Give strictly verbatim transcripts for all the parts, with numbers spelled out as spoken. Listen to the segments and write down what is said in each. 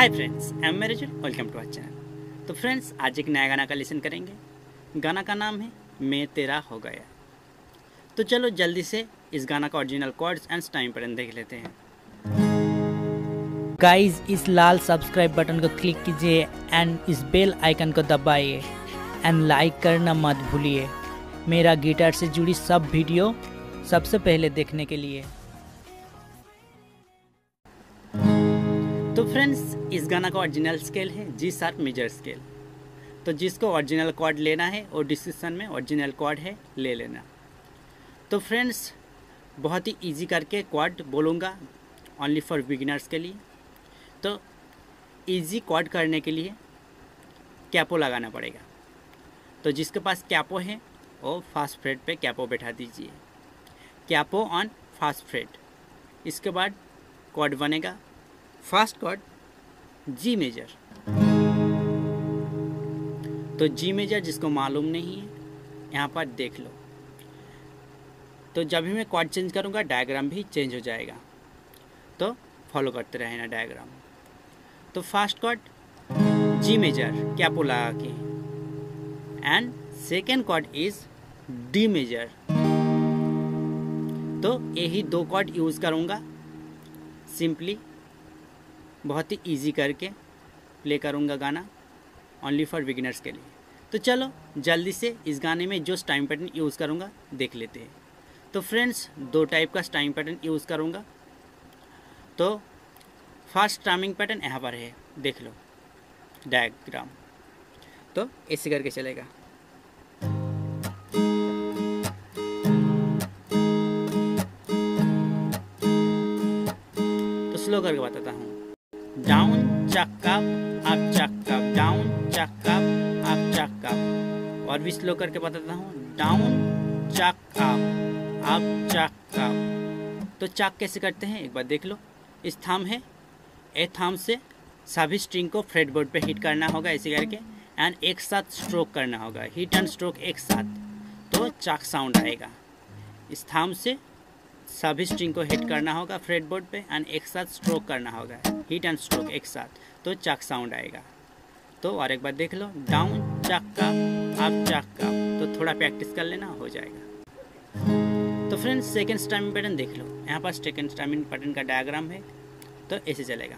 Hi friends, I am Merajul, welcome to our channel. तो friends, आज एक नया गाना का लिसन करेंगे। गाना का नाम है मैं तेरा हो गया। तो चलो जल्दी से इस गाना का original chords and time pattern देख लेते हैं। गाइस, इस लाल सब्सक्राइब बटन को क्लिक कीजिए एंड इस बेल आइकन को दबाइए एंड लाइक करना मत भूलिए मेरा गिटार से जुड़ी सब वीडियो सबसे पहले देखने के लिए। तो फ्रेंड्स, इस गाना का ओरिजिनल स्केल है जी शार्प मेजर स्केल। तो जिसको ओरिजिनल कॉर्ड लेना है और डिस्क्रिप्शन में ओरिजिनल कॉर्ड है, ले लेना। तो फ्रेंड्स, बहुत ही इजी करके कॉर्ड बोलूँगा ओनली फॉर बिगिनर्स के लिए। तो इजी कॉर्ड करने के लिए कैपो लगाना पड़ेगा। तो जिसके पास कैपो है वो फास्ट फ्रेट पे कैपो बैठा दीजिए। Capo on first fret. इसके बाद कॉर्ड बनेगा फर्स्ट कॉर्ड जी मेजर। तो जी मेजर जिसको मालूम नहीं है यहाँ पर देख लो। तो जब भी मैं कॉर्ड चेंज करूँगा डायग्राम भी चेंज हो जाएगा, तो फॉलो करते रहना डायग्राम। तो first chord G major capo लगा के and second chord is D major. तो यही दो कॉर्ड यूज़ करूँगा। सिंपली बहुत ही इजी करके प्ले करूँगा गाना ओनली फॉर बिगिनर्स के लिए। तो चलो जल्दी से इस गाने में जो टाइम पैटर्न यूज़ करूँगा देख लेते हैं। तो फ्रेंड्स, दो टाइप का टाइम पैटर्न यूज़ करूँगा। तो फर्स्ट टाइमिंग पैटर्न यहाँ पर है, देख लो डायग्राम। तो ऐसे करके चलेगा। तो स्लो करके बताता हूँ। Down chuck up up chuck up, down chuck up up chuck up. और भी स्लो करके बताता हूँ। Down chuck up up chuck up. तो चक कैसे करते हैं एक बार देख लो। इस थंब है, ए थंब से सभी स्ट्रिंग को फ्रेटबोर्ड पे हिट करना होगा ऐसे करके एंड एक साथ स्ट्रोक करना होगा, हिट एंड स्ट्रोक एक साथ। तो चक साउंड आएगा। इस थंब से सभी स्ट्रिंग को हिट करना होगा फ्रेटबोर्ड पे एंड एक साथ स्ट्रोक करना होगा, हिट एंड स्ट्रोक एक साथ, तो चक साउंड आएगा। तो और एक बार देख लो। Down chuck up up chuck up. तो थोड़ा प्रैक्टिस कर लेना, हो जाएगा। तो फ्रेंड्स, सेकेंड टाइमिंग पैटर्न देख लो। यहाँ पर सेकेंड टाइमिंग पैटर्न का डायग्राम है। तो ऐसे चलेगा।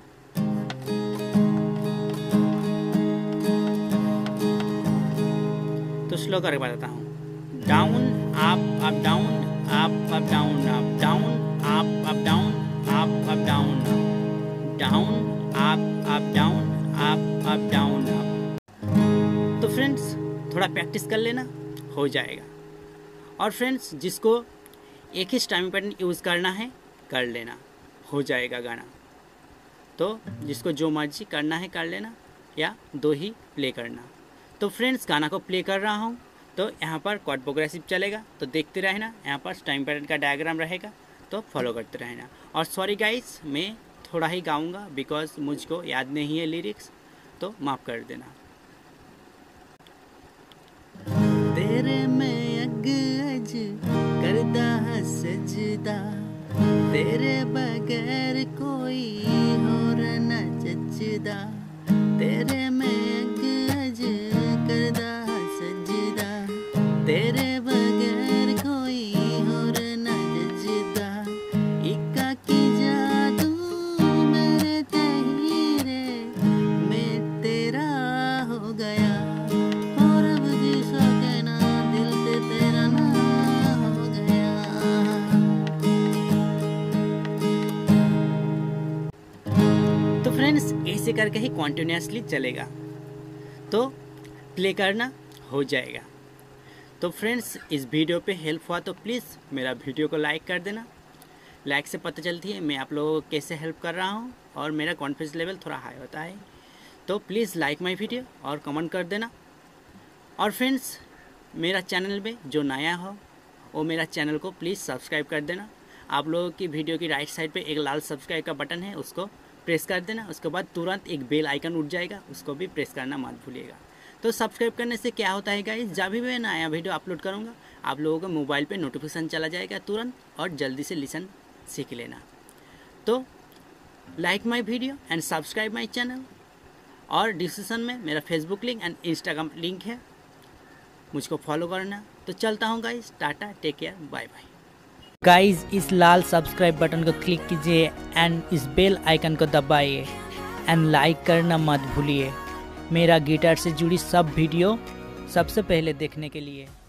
तो स्लो करके बताता हूँ। Down up up down up up down up down up up down up up down down up up down up up down up. तो फ्रेंड्स, थोड़ा प्रैक्टिस कर लेना, हो जाएगा। और फ्रेंड्स, जिसको एक ही टाइमिंग पैटर्न यूज़ करना है कर लेना, हो जाएगा गाना। तो जिसको जो मर्जी करना है कर लेना या दो ही प्ले करना। तो फ्रेंड्स, गाना को प्ले कर रहा हूँ। तो यहाँ पर कॉर्ड प्रोग्रेसिव चलेगा, तो देखते रहना। यहाँ पर टाइम पैटर्न का डायग्राम रहेगा, तो फॉलो करते रहना। और सॉरी गाइस, मैं थोड़ा ही गाऊंगा बिकॉज मुझको याद नहीं है लिरिक्स, तो माफ़ कर देना। तेरे में अग अज करदा सजदा, तेरे बगैर कोई और न जचदा। तेरे में अग अज करदा सजदा, तेरे बगैर कोई और न जचदा। इक्का की जादू मेरे तेरे, मैं तेरा हो गया। और अब जी सके ना दिल से तेरा ना हो गया। तो फ्रेंड्स, ऐसे करके ही कॉन्टिन्यूसली चलेगा, तो प्ले करना, हो जाएगा। तो फ्रेंड्स, इस वीडियो पे हेल्प हुआ तो प्लीज़ मेरा वीडियो को लाइक कर देना। लाइक से पता चलती है मैं आप लोगों को कैसे हेल्प कर रहा हूँ और मेरा कॉन्फिडेंस लेवल थोड़ा हाई होता है। तो प्लीज़ लाइक माय वीडियो और कमेंट कर देना। और फ्रेंड्स, मेरा चैनल में जो नया हो वो मेरा चैनल को प्लीज़ सब्सक्राइब कर देना। आप लोगों की वीडियो की राइट साइड पे एक लाल सब्सक्राइब का बटन है, उसको प्रेस कर देना। उसके बाद तुरंत एक बेल आइकन उठ जाएगा, उसको भी प्रेस करना मत भूलिएगा। तो सब्सक्राइब करने से क्या होता है गाइस, जब भी मैं नया वीडियो अपलोड करूँगा आप लोगों को मोबाइल पे नोटिफिकेशन चला जाएगा तुरंत, और जल्दी से लिसन सीख लेना। तो like my video and subscribe my channel. और डिस्क्रिप्शन में मेरा Facebook link and Instagram link है, मुझको फॉलो करना। तो चलता हूँ guys, tata, take care, bye bye. Guys इस लाल सब्सक्राइब बटन को क्लिक कीजिए एंड इस बेल आइकन को दबाइए एंड लाइक करना मत भूलिए मेरा गिटार से जुड़ी सब वीडियो सबसे पहले देखने के लिए।